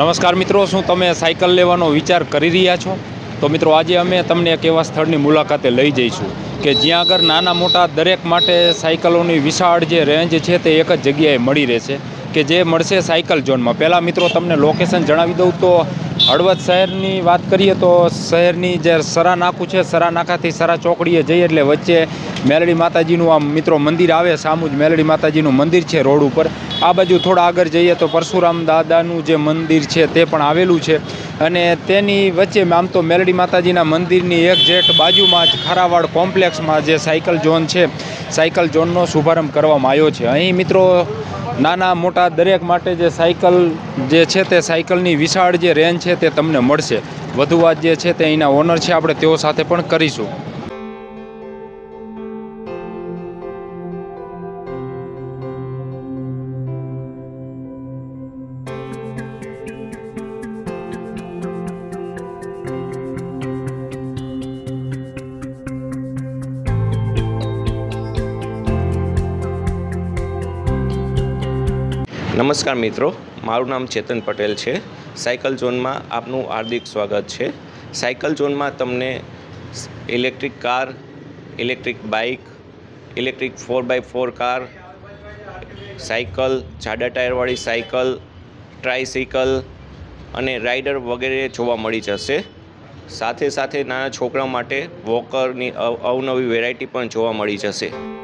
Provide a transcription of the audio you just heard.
નમસ્કાર મિત્રો, શું તમે સાયકલ લેવાનો વિચાર કરી રહ્યા છો? તો મિત્રો આજે અમે તમને એક એવા સ્થળની મુલાકાતે લઈ જઈશું કે જ્યાં આગળ નાના મોટા દરેક માટે સાયકલોની વિશાળ જે રેન્જ છે તે એક જ જગ્યાએ મળી રહેશે કે જે મળશે સાયકલ ઝોનમાં. પહેલાં મિત્રો તમને લોકેશન જણાવી દઉં તો હળવદ શહેરની વાત કરીએ તો શહેરની જે સરા નાકું છે, સરા નાકાથી સરા ચોકડીએ જઈએ એટલે વચ્ચે મેલડી માતાજીનું આ મિત્રો મંદિર આવે. સામું જ મેલડી માતાજીનું મંદિર છે રોડ ઉપર. આ બાજુ થોડા આગળ જઈએ તો પરશુરામ દાદાનું જે મંદિર છે તે પણ આવેલું છે અને તેની વચ્ચે આમ તો મેલડી માતાજીના મંદિરની એક્ઝેક્ટ બાજુમાં જ ખારાવાડ કોમ્પ્લેક્સમાં જે સાયકલ ઝોન છે, સાયકલ ઝોનનો શુભારંભ કરવામાં આવ્યો છે. અહીં મિત્રો નાના મોટા દરેક માટે જે સાયકલ જે છે તે સાયકલની વિશાળ જે રેન્જ છે તે તમને મળશે. વધુ વાત જે છે તે અહીંના ઓનર છે, આપણે તેઓ સાથે પણ કરીશું. નમસ્કાર મિત્રો, મારું નામ ચેતન પટેલ છે. સાયકલ ઝોનમાં આપનું હાર્દિક સ્વાગત છે. સાયકલ ઝોનમાં તમને electric car, electric bike, electric 4x4 car, cycle, જાડા ટાયરવાળી સાયકલ, ટ્રાયસિકલ અને રાઇડર વગેરે જોવા મળી જશે. સાથે સાથે નાના છોકરાઓ માટે વોકરની અવનવી વેરાયટી પણ જોવા મળી જશે.